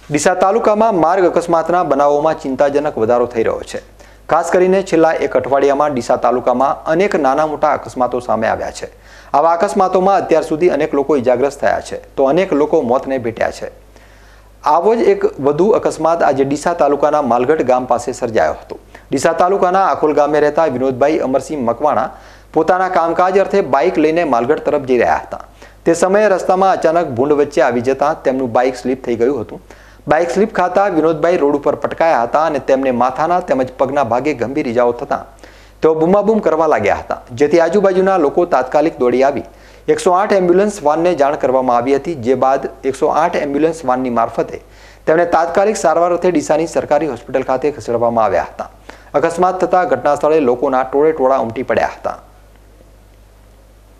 ડીસા તાલુકામાં માર્ગ અકસ્માતના બનાવોમાં ચિંતાજનક વધારો થઈ રહ્યો છે। ખાસ કરીને છેલ્લા એક અઠવાડિયામાં ડીસા તાલુકામાં અનેક નાના મોટા અકસ્માતો સામે આવ્યા છે। આવા અકસ્માતોમાં અત્યાર સુધી અનેક લોકો ઇજાગ્રસ્ત થયા છે તો અનેક લોકો મોતને ભેટ્યા છે। આવો જ એક વધુ અકસ્માત આજે ડીસા તાલુકાના માલગઢ ગામ પાસે સર્જાયો હતો। ડીસા તાલુકાના આખોલ ગામે રહેતા વિનોદભાઈ અમરસિંહ મકવાણા પોતાના કામકાજ અર્થે બાઇક લઈને માલગઢ તરફ જઈ રહ્યા હતા। તે સમયે રસ્તામાં અચાનક ભૂંડ વચ્ચે આવી જતા તેમનું બાઇક સ્લીપ થઈ ગયું હતું। બાઇક સ્લીપ ખાતા વિનોદભાઈ રોડ ઉપર પટકાયા હતા અને તેમને માથાના તેમજ પગના ભાગે ગંભીર ઇજાઓ થતાં તેઓ બૂમાબૂમ કરવા લાગ્યા હતા, જેથી આજુબાજુના લોકો તાત્કાલિક દોડી આવી 108 એમ્બ્યુલન્સ વાનને જાણ કરવામાં આવી હતી। જે બાદ 108 એમ્બ્યુલન્સ વાનની મારફતે તેમને તાત્કાલિક સારવાર અર્થે ડીસાની સરકારી હોસ્પિટલ ખાતે ખસેડવામાં આવ્યા હતા। અકસ્માત થતા ઘટના સ્થળે લોકોના ટોળે ટોળા ઉમટી પડ્યા હતા।